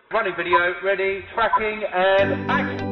Running video, ready, tracking, and action.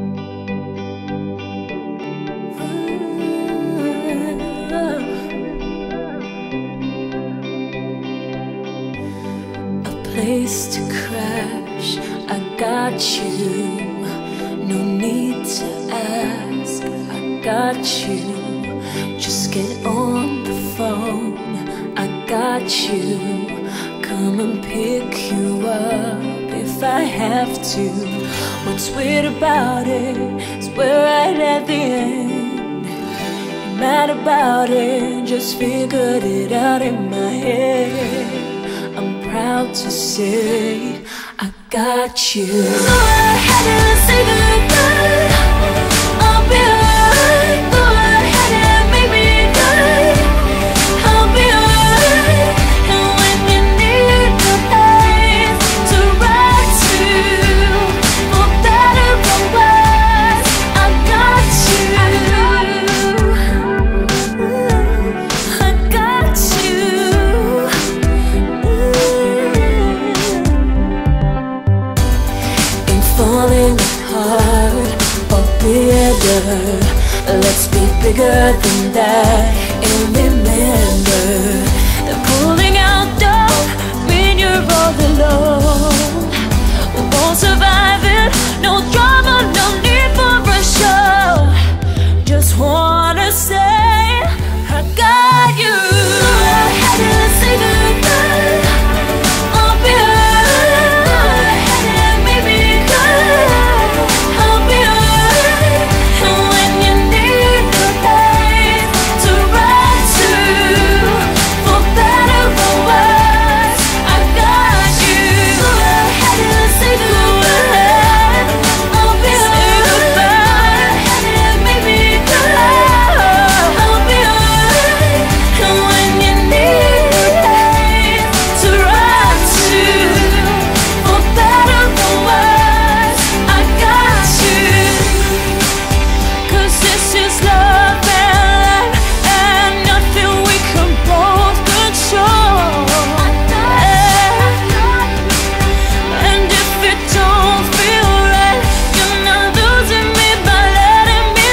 A place to crash, I got you. No need to ask, I got you. Just get on the phone, I got you. Come and pick you up if I have to. What's weird about it is we're right at the end. You're mad about it, just figured it out in my head. I'm proud to say I got you. So I had to say goodbye. I'll be alright. Go ahead and make me cry. I'll be alright. And when you need the place to ride to, for better or worse, I got you. I got you. Ain't falling apart or bitter. Let's be bigger than that. And remember that pulling out don't mean you're all alone. We won't survive it. No drama, no need for a show. Just wanna say I got you. I had to say goodbye. I'll be alright. And maybe I'll be alright. And when you need the place to ride to, for better or worse, I got you. I had to say goodbye. I'll be alright. And maybe I'll be alright. And when you need the place to ride to, for better or worse, I got you. 'Cause this is love and life, and nothing we can both control. And if it don't feel right, you're not losing me by letting me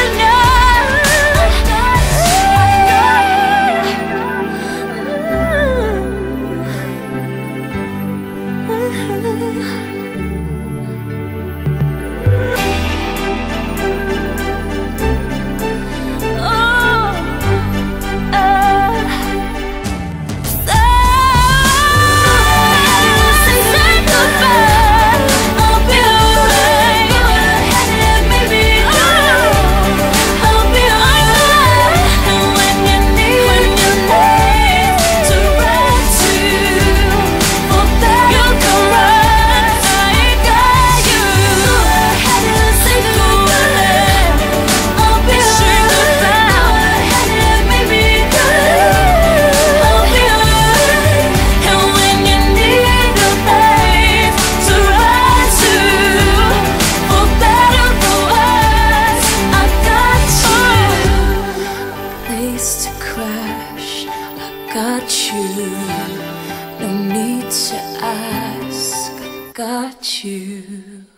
place to crash, I got you. No need to ask, I got you.